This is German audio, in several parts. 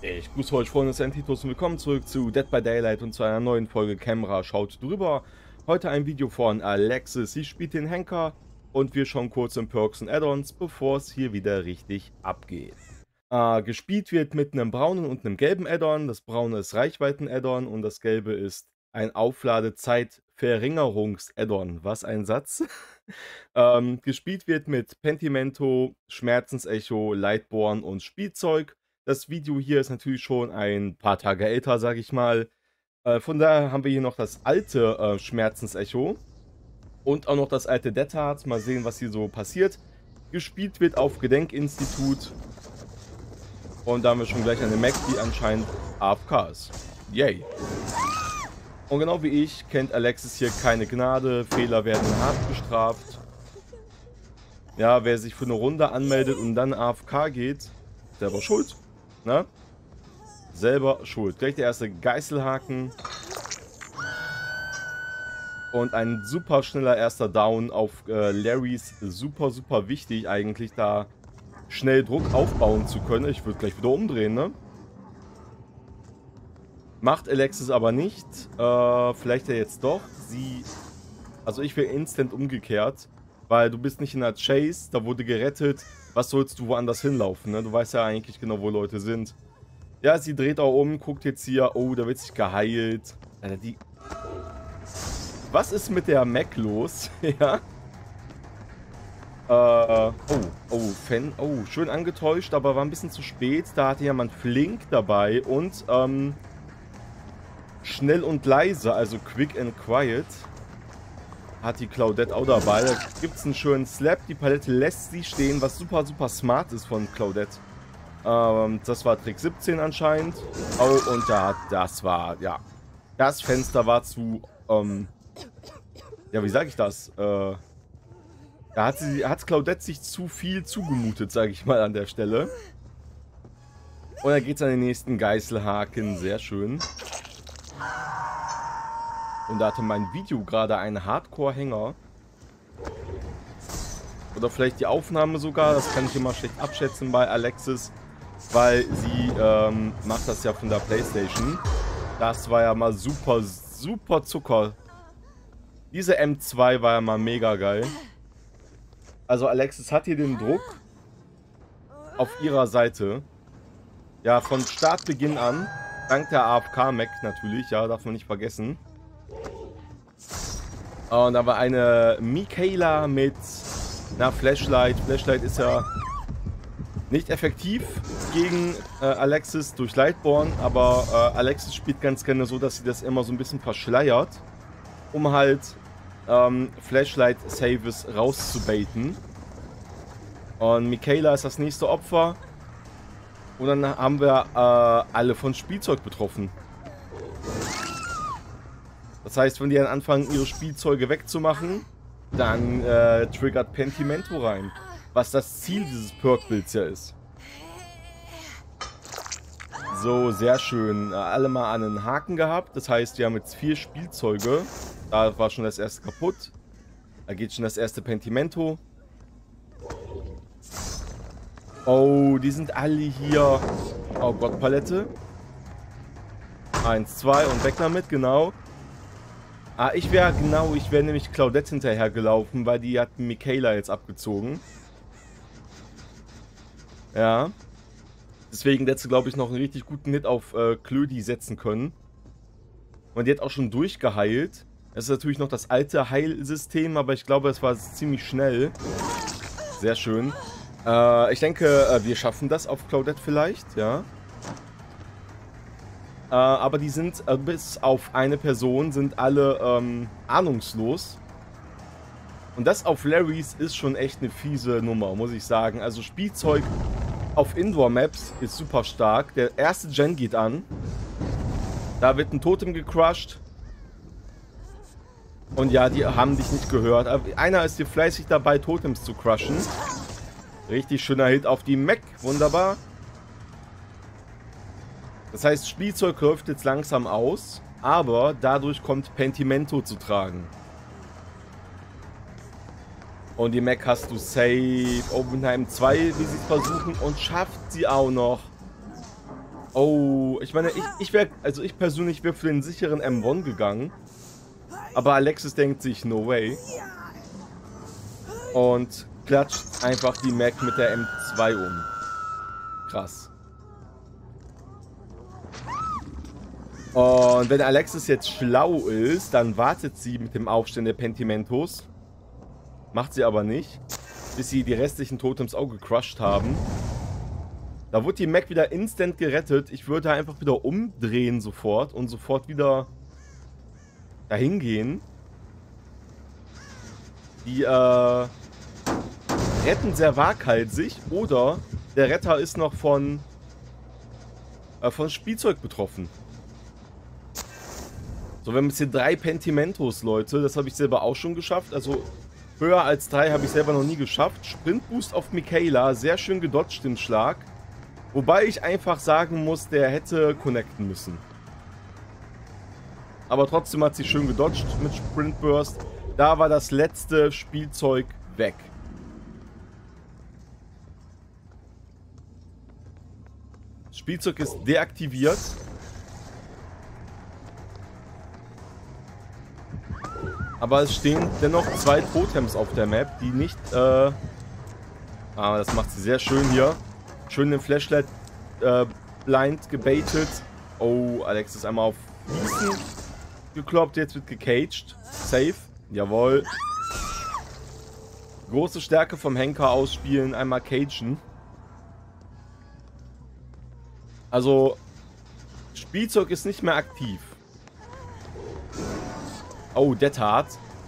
Ich grüße euch, Freunde des Entitos, und willkommen zurück zu Dead by Daylight und zu einer neuen Folge Camera schaut drüber. Heute ein Video von Alexis. Sie spielt den Henker und wir schauen kurz in Perks und Add-ons, bevor es hier wieder richtig abgeht. Gespielt wird mit einem braunen und einem gelben Add-on. Das braune ist Reichweiten-Add-on und das gelbe ist ein Aufladezeit-Verringerungs-Add-on. Was ein Satz. Gespielt wird mit Pentimento, Schmerzensecho, Lightborn und Spielzeug. Das Video hier ist natürlich schon ein paar Tage älter, sage ich mal. Von daher haben wir hier noch das alte Schmerzensecho und auch noch das alte Dead Heart. Mal sehen, was hier so passiert. Gespielt wird auf Gedenkinstitut. Und da haben wir schon gleich eine Mac, die anscheinend AFK ist. Yay. Und genau wie ich kennt Alexis hier keine Gnade. Fehler werden hart bestraft. Ja, wer sich für eine Runde anmeldet und dann AFK geht, selber schuld. Na? Selber schuld. Gleich der erste Geißelhaken. Und ein super schneller erster Down auf Larrys. Super, super wichtig eigentlich, da schnell Druck aufbauen zu können. Ich würde gleich wieder umdrehen, ne? Macht Alexis aber nicht. Vielleicht ja jetzt doch. Also ich wäre instant umgekehrt. Weil du bist nicht in der Chase, da wurde gerettet. Was sollst du woanders hinlaufen, ne? Du weißt ja eigentlich genau, wo Leute sind. Ja, sie dreht auch um, guckt jetzt hier. Oh, da wird sich geheilt. Alter, Was ist mit der Mac los? Ja. Oh, schön angetäuscht, aber war ein bisschen zu spät. Da hatte jemand Flink dabei und schnell und leise, also quick and quiet. Hat die Claudette auch dabei. Da gibt es einen schönen Slap. Die Palette lässt sie stehen, was super, super smart ist von Claudette. Das war Trick 17 anscheinend. Oh, und das war, ja. Das Fenster war zu, ja, wie sage ich das? Da hat Claudette sich zu viel zugemutet, sage ich mal an der Stelle. Und dann geht es an den nächsten Geißelhaken. Sehr schön. Und da hatte mein Video gerade einen Hardcore-Hänger. Oder vielleicht die Aufnahme sogar. Das kann ich immer schlecht abschätzen bei Alexis. Weil sie macht das ja von der PlayStation. Das war ja mal super, super Zucker. Diese M2 war ja mal mega geil. Also Alexis hat hier den Druck auf ihrer Seite. Ja, von Startbeginn an. Dank der AFK-Mac natürlich, ja, darf man nicht vergessen. Und da war eine Michaela mit einer Flashlight. Flashlight ist ja nicht effektiv gegen Alexis durch Lightborn, aber Alexis spielt ganz gerne so, dass sie das immer so ein bisschen verschleiert, um halt Flashlight-Saves rauszubaiten. Und Michaela ist das nächste Opfer. Und dann haben wir alle von Spielzeug betroffen. Das heißt, wenn die dann anfangen, ihre Spielzeuge wegzumachen, dann triggert Pentimento rein. Was das Ziel dieses Perk-Builds ja ist. So, sehr schön. Alle mal an einen Haken gehabt. Das heißt, wir haben jetzt 4 Spielzeuge. Da war schon das erste kaputt. Da geht schon das erste Pentimento. Oh, die sind alle hier. Oh Gott, Palette. 1, 2 und weg damit, genau. Ich wäre nämlich Claudette hinterher gelaufen, weil die hat Michaela jetzt abgezogen. Ja. Deswegen hätte sie, glaube ich, noch einen richtig guten Hit auf Klödi setzen können. Und die hat auch schon durchgeheilt. Das ist natürlich noch das alte Heilsystem, aber ich glaube, es war ziemlich schnell. Sehr schön. Ich denke, wir schaffen das auf Claudette vielleicht, ja. Aber die sind, bis auf eine Person, sind alle ahnungslos. Und das auf Larrys ist schon echt eine fiese Nummer, muss ich sagen. Also Spielzeug auf Indoor-Maps ist super stark. Der erste Gen geht an. Da wird ein Totem gecrushed. Und ja, die haben dich nicht gehört. Einer ist hier fleißig dabei, Totems zu crushen. Richtig schöner Hit auf die Mac. Wunderbar. Das heißt, Spielzeug läuft jetzt langsam aus, aber dadurch kommt Pentimento zu tragen. Und die Mac hast du safe. Oppenheim 2, wie sie es versuchen, und schafft sie auch noch. Oh, ich meine, ich persönlich wäre für den sicheren M1 gegangen. Aber Alexis denkt sich, no way. Und klatscht einfach die Mac mit der M2 um. Krass. Und wenn Alexis jetzt schlau ist, dann wartet sie mit dem Aufstehen der Pentimentos. Macht sie aber nicht, bis sie die restlichen Totems auch gecrushed haben. Da wurde die Mac wieder instant gerettet. Ich würde einfach wieder umdrehen sofort und sofort wieder dahin gehen. Die retten sehr waghalsig oder der Retter ist noch von Spielzeug betroffen. So, wir haben jetzt hier 3 Pentimentos, Leute. Das habe ich selber auch schon geschafft. Also höher als 3 habe ich selber noch nie geschafft. Sprintboost auf Michaela. Sehr schön gedodged den Schlag. Wobei ich einfach sagen muss, der hätte connecten müssen. Aber trotzdem hat sie schön gedodged mit Sprintburst. Da war das letzte Spielzeug weg. Das Spielzeug ist deaktiviert. Aber es stehen dennoch 2 Totems auf der Map, die nicht... das macht sie sehr schön hier. Schön den Flashlight blind gebaitet. Oh, Alex ist einmal auf Wiesen gekloppt, jetzt wird gecaged. Safe. Jawohl. Große Stärke vom Henker ausspielen, einmal cagen. Also, Spielzeug ist nicht mehr aktiv. Oh, Dead Hard.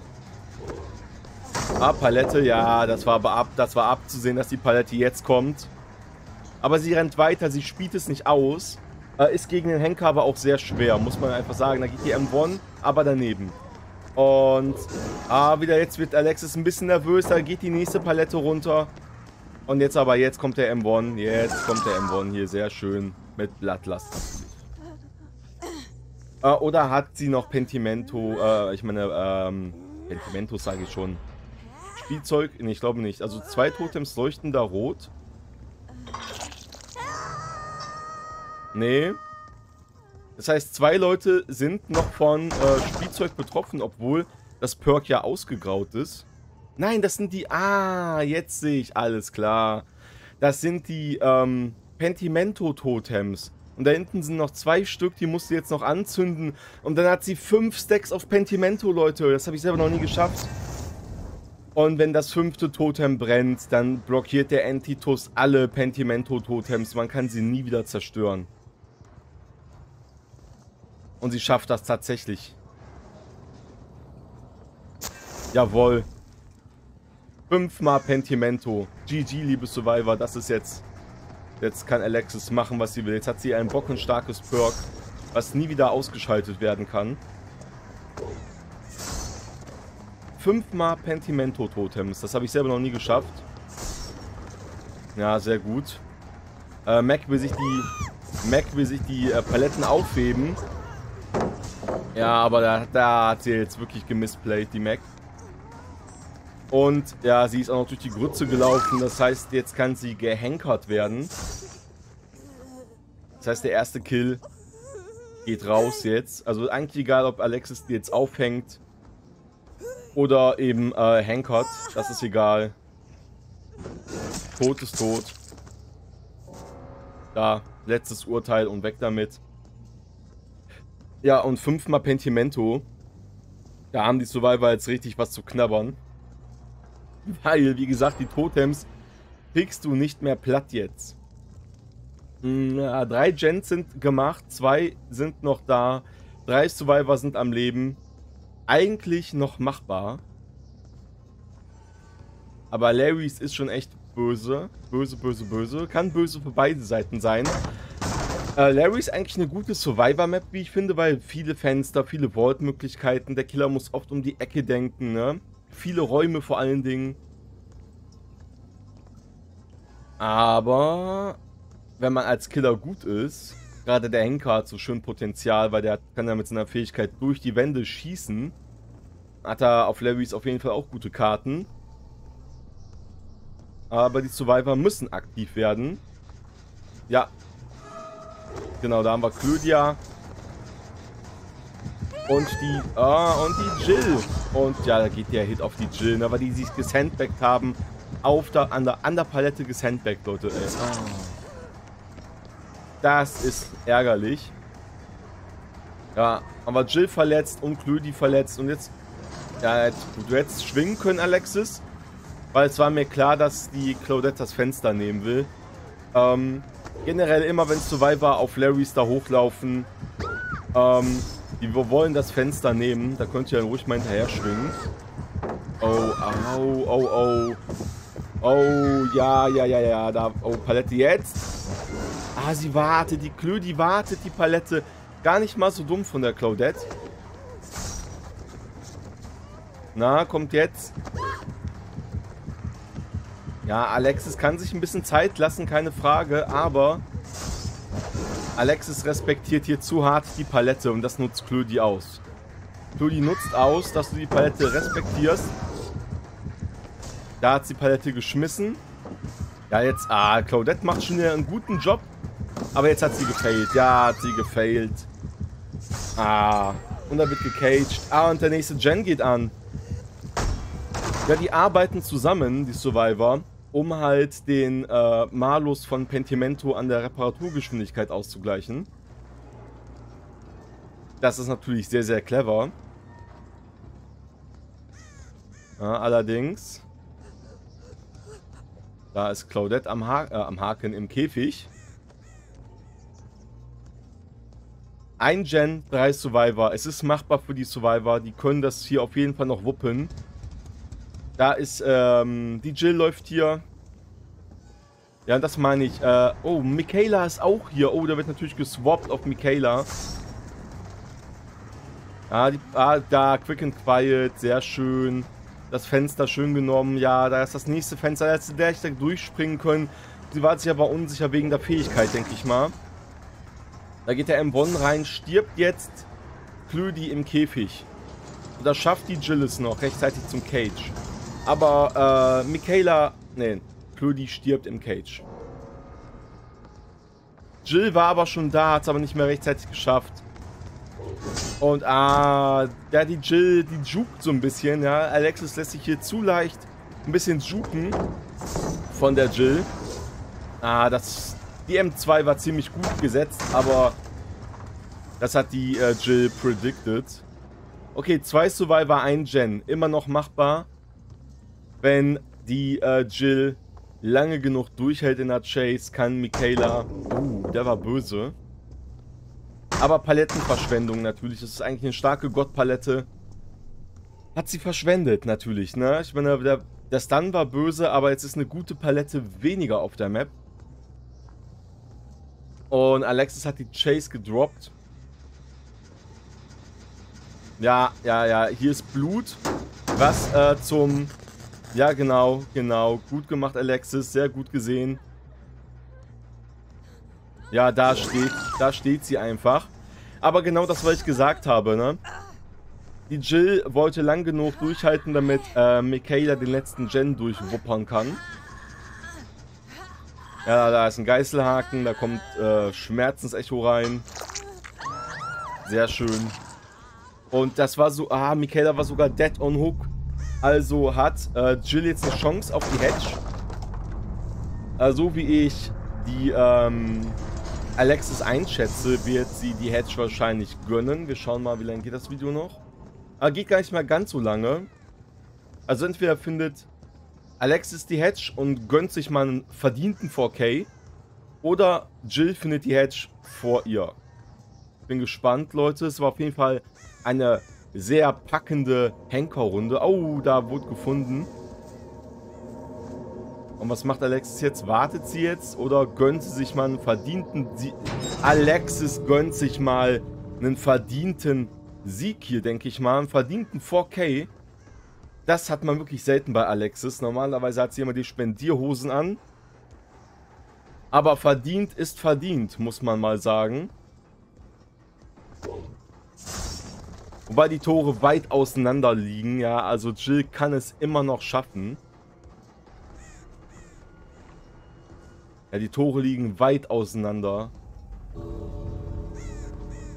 Palette, ja, das war abzusehen, dass die Palette jetzt kommt. Aber sie rennt weiter, sie spielt es nicht aus. Ist gegen den Henker aber auch sehr schwer, muss man einfach sagen. Da geht die M1, aber daneben. Und, jetzt wird Alexis ein bisschen nervös, da geht die nächste Palette runter. Und jetzt kommt der M1, hier sehr schön mit Bloodlust. Oder hat sie noch Pentimento, Pentimentos sage ich schon. Spielzeug? Nee, ich glaube nicht. Also 2 Totems leuchten da rot. Nee. Das heißt, 2 Leute sind noch von Spielzeug betroffen, obwohl das Perk ja ausgegraut ist. Nein, das sind die... jetzt sehe ich, alles klar. Das sind die Pentimento-Totems. Und da hinten sind noch 2 Stück, die musst du jetzt noch anzünden. Und dann hat sie 5 Stacks auf Pentimento, Leute. Das habe ich selber noch nie geschafft. Und wenn das 5. Totem brennt, dann blockiert der Entitus alle Pentimento-Totems. Man kann sie nie wieder zerstören. Und sie schafft das tatsächlich. Jawohl. 5-mal Pentimento. GG, liebe Survivor, das ist jetzt... Jetzt kann Alexis machen, was sie will. Jetzt hat sie ein bockenstarkes Perk, was nie wieder ausgeschaltet werden kann. 5-mal Pentimento-Totems. Das habe ich selber noch nie geschafft. Ja, sehr gut. Mac will sich die Paletten aufheben. Ja, aber da hat sie jetzt wirklich gemisplayt, die Mac. Und ja, sie ist auch noch durch die Grütze gelaufen. Das heißt, jetzt kann sie gehankert werden. Das heißt, der erste Kill geht raus jetzt. Also eigentlich egal, ob Alexis die jetzt aufhängt oder eben hankert. Das ist egal. Tot ist tot. Da, letztes Urteil und weg damit. Ja, und 5-mal Pentimento. Da haben die Survivor jetzt richtig was zu knabbern. Weil, wie gesagt, die Totems kriegst du nicht mehr platt jetzt. 3 Gens sind gemacht, 2 sind noch da, 3 Survivor sind am Leben. Eigentlich noch machbar. Aber Larrys ist schon echt böse. Böse, böse, böse. Kann böse für beide Seiten sein. Larry ist eigentlich eine gute Survivor-Map, wie ich finde, weil viele Fenster, viele Vault-Möglichkeiten. Der Killer muss oft um die Ecke denken, ne? Viele Räume vor allen Dingen. Aber wenn man als Killer gut ist, gerade der Henker hat so schön Potenzial, weil der kann ja mit seiner Fähigkeit durch die Wände schießen. Hat er auf Larrys auf jeden Fall auch gute Karten. Aber die Survivor müssen aktiv werden. Ja. Genau, da haben wir Clydia. Und die Jill. Und ja, da geht der Hit auf die Jill, ne, weil die sich gesandbaggt haben. An der Palette gesandbaggt, Leute, ey. Das ist ärgerlich. Ja, aber Jill verletzt und Clydia verletzt. Und jetzt, ja, du hättest schwingen können, Alexis. Weil es war mir klar, dass die Claudette das Fenster nehmen will. Generell immer, wenn Survivor auf Larrys da hochlaufen, die wollen das Fenster nehmen. Da könnt ihr dann ruhig mal hinterher schwingen. Oh, au, oh, oh. Oh, ja, da, oh, Palette jetzt. Ah, sie wartet, die Clydia wartet, die Palette. Gar nicht mal so dumm von der Claudette. Na, kommt jetzt. Ja, Alexis kann sich ein bisschen Zeit lassen, keine Frage, aber Alexis respektiert hier zu hart die Palette und das nutzt Clydia aus. Clydia nutzt aus, dass du die Palette respektierst. Da hat sie die Palette geschmissen. Ja, jetzt, Claudette macht schon einen guten Job, aber jetzt hat sie gefailt. Ja, hat sie gefailt. Und da wird gecaged. Und der nächste Gen geht an. Ja, die arbeiten zusammen, die Survivor, um halt den Malus von Pentimento an der Reparaturgeschwindigkeit auszugleichen. Das ist natürlich sehr, sehr clever. Ja, allerdings, da ist Claudette am Haken im Käfig. Ein Gen, 3 Survivor. Es ist machbar für die Survivor. Die können das hier auf jeden Fall noch wuppen. Da ist, die Jill läuft hier. Ja, das meine ich. Oh, Michaela ist auch hier. Oh, da wird natürlich geswappt auf Michaela. Da, Quick and Quiet. Sehr schön. Das Fenster schön genommen. Ja, da ist das nächste Fenster. Da hätte der da durchspringen können. Sie war sich aber unsicher wegen der Fähigkeit, denke ich mal. Da geht der M1 rein. Stirbt jetzt Clydia im Käfig. Und da schafft die Jill es noch rechtzeitig zum Cage. Aber, Michaela... Nee, Clydia stirbt im Cage. Jill war aber schon da, hat es aber nicht mehr rechtzeitig geschafft. Und, ja, die Jill, die jukt so ein bisschen, ja. Alexis lässt sich hier zu leicht ein bisschen juken von der Jill. Die M2 war ziemlich gut gesetzt, aber das hat die Jill predicted. Okay, 2 Survivor, 1 Gen. Immer noch machbar, wenn die Jill lange genug durchhält in der Chase, kann Michaela... der war böse. Aber Palettenverschwendung natürlich. Das ist eigentlich eine starke Gottpalette. Hat sie verschwendet natürlich, ne? Ich meine, der Stun war böse, aber jetzt ist eine gute Palette weniger auf der Map. Und Alexis hat die Chase gedroppt. Ja, hier ist Blut. Was zum... Ja, genau. Gut gemacht, Alexis. Sehr gut gesehen. Ja, da steht sie einfach. Aber genau das, was ich gesagt habe, ne? Die Jill wollte lang genug durchhalten, damit Michaela den letzten Gen durchwuppern kann. Ja, da ist ein Geißelhaken, da kommt Schmerzensecho rein. Sehr schön. Und das war so, Michaela war sogar dead on hook. Also hat Jill jetzt eine Chance auf die Hedge. So wie ich die Alexis einschätze, wird sie die Hedge wahrscheinlich gönnen. Wir schauen mal, wie lange geht das Video noch. Aber geht gar nicht mehr ganz so lange. Also entweder findet Alexis die Hedge und gönnt sich mal einen verdienten 4K. Oder Jill findet die Hedge vor ihr. Bin gespannt, Leute. Es war auf jeden Fall eine sehr packende Henker-Runde. Oh, da wurde gefunden. Und was macht Alexis jetzt? Wartet sie jetzt oder gönnt sie sich mal einen verdienten... Alexis gönnt sich mal einen verdienten Sieg hier, denke ich mal. Einen verdienten 4K. Das hat man wirklich selten bei Alexis. Normalerweise hat sie immer die Spendierhosen an. Aber verdient ist verdient, muss man mal sagen. Wobei die Tore weit auseinander liegen, ja. Also Jill kann es immer noch schaffen. Ja, die Tore liegen weit auseinander.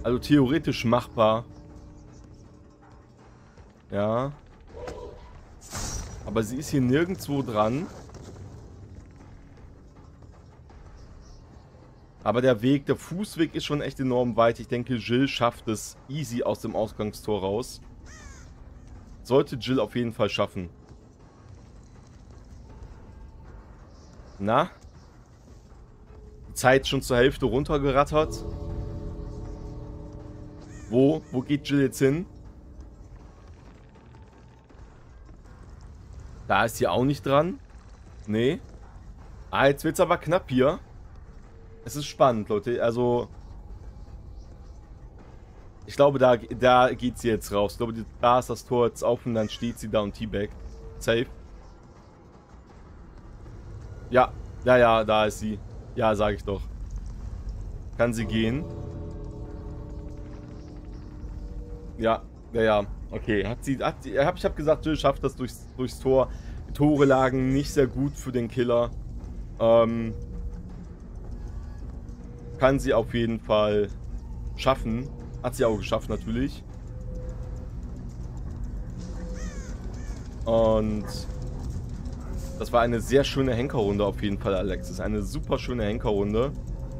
Also theoretisch machbar. Ja. Aber sie ist hier nirgendwo dran. Aber der Weg, der Fußweg ist schon echt enorm weit. Ich denke, Jill schafft es easy aus dem Ausgangstor raus. Sollte Jill auf jeden Fall schaffen. Na? Die Zeit schon zur Hälfte runtergerattert. Wo? Wo geht Jill jetzt hin? Da ist sie auch nicht dran. Nee. Ah, jetzt wird's aber knapp hier. Es ist spannend, Leute. Also, ich glaube, da geht sie jetzt raus. Ich glaube, da ist das Tor jetzt auf und dann steht sie da und teabaggt. Safe. Ja, ja, da ist sie. Ja, sage ich doch. Kann sie gehen? Ja. Okay, ich habe gesagt, Jill schafft das durchs Tor. Die Tore lagen nicht sehr gut für den Killer. Kann sie auf jeden Fall schaffen. Hat sie auch geschafft, natürlich. Und das war eine sehr schöne Henkerrunde auf jeden Fall, Alexis. Eine super schöne Henkerrunde.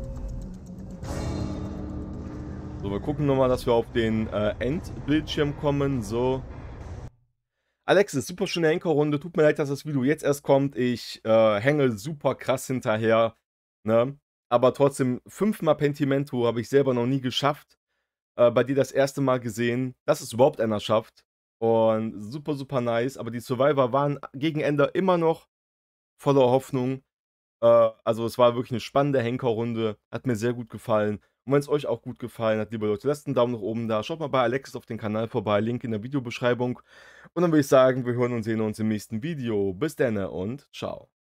So, wir gucken nochmal, dass wir auf den Endbildschirm kommen. So. Alexis, super schöne Henkerrunde. Tut mir leid, dass das Video jetzt erst kommt. Ich hänge super krass hinterher. Ne? Aber trotzdem, 5-mal Pentimento habe ich selber noch nie geschafft. Bei dir das erste Mal gesehen, dass es überhaupt einer schafft. Und super, super nice. Aber die Survivor waren gegen Ende immer noch voller Hoffnung. Also es war wirklich eine spannende Henkerrunde. Hat mir sehr gut gefallen. Und wenn es euch auch gut gefallen hat, liebe Leute, lasst einen Daumen nach oben da. Schaut mal bei Alexis auf den Kanal vorbei. Link in der Videobeschreibung. Und dann würde ich sagen, wir hören und sehen uns im nächsten Video. Bis dann und ciao.